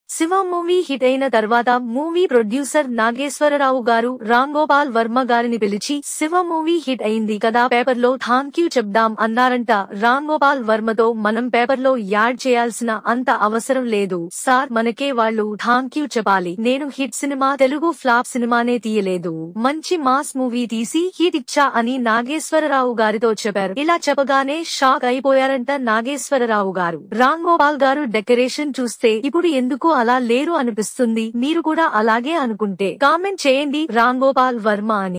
Shiva movie hit అయిన తర్వాత movie producer Nageswararao గారు రామ్ గోపాల్ వర్మ గారిని పిలిచి శివ మూవీ హిట్ అయింది కదా పేపర్లో థాంక్యూ చెప్దాం అన్నారంట. రామ్ గోపాల్ వర్మతో మనం పేపర్లో యాడ్ చేయాల్సిన అంత అవసరం లేదు సార్, మనకే వాళ్ళు థాంక్యూ చెప్పాలి. నేను హిట్ సినిమా తెలుగు ఫ్లాప్ సినిమానే తీయలేదు, మంచి మాస్ మూవీ తీసి హిట్ ఇచ్చా అని నాగేశ్వరరావు గారితో చెప్పారు. ఇలా చెప్పగానే షాక్ అయిపోయారంట నాగేశ్వరరావు గారు. రామ్ గోపాల్ గారు డెకరేషన్ చూస్తే ఇప్పుడు ఎందుకు అలా లేరు అనిపిస్తుంది. మీరు కూడా అలాగే అనుకుంటే కామెంట్ చేయండి రామ్ గోపాల్ వర్మ అని.